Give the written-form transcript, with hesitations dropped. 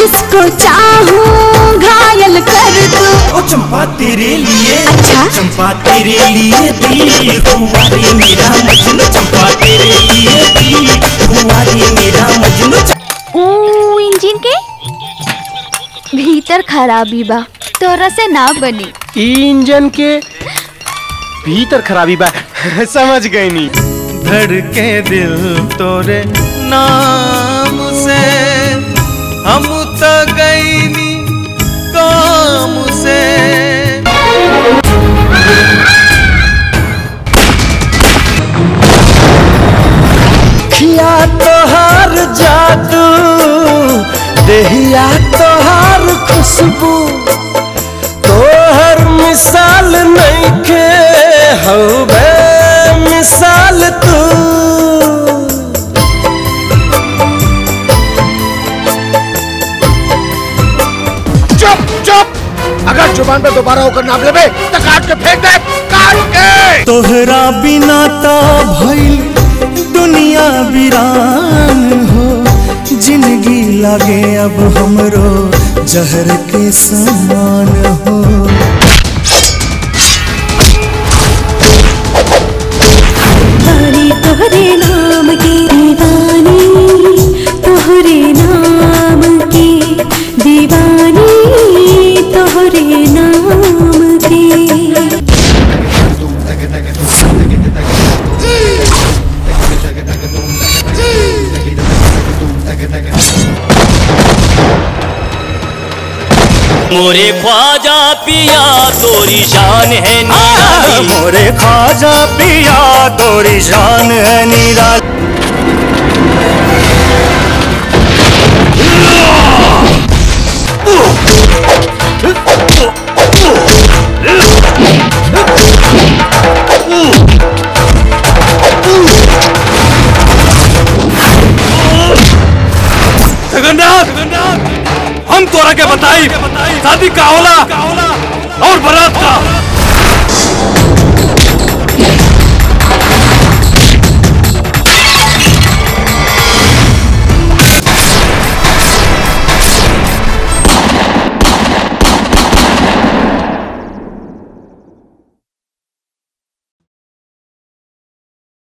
जिसको चाहूं घायल कर दूं। ओ चंपा तेरे लिए, अच्छा? चंपा तेरे लिए दिल हुआ रे मेरा मजनू, चंपा तेरे लिए दिल हुआ रे मेरा मजनू। इंजन के भीतर खराबी बा, तोरा से ना बनी। इंजन के भीतर खराबी बा, समझ गई नी। धड़के दिल तोरे नाम से, हम तो गई नी काम से। खिया तोहार जादू, देहिया तोहार खुशबू, तोहर मिसाल नहीं के हो बे मिसाल तू। चुप चुप, अगर जुबान पे दोबारा होकर नाम लेबे तो काट के फेंक दे, काट के। तोहरा बिना तो भइल दुनिया वीरान हो, जिंदगी लागे अब हमरो जहर के समान हो। तोहरे नाम की दीवानी, तोहरे नाम की दीवानी, तोहरे नाम की। मोरे ख्वाजा पिया तोरी शान है निराली, मोरे ख्वाजा पिया तोरी शान है निराली। हम तोरा के बताई शादी का होला और बारात का।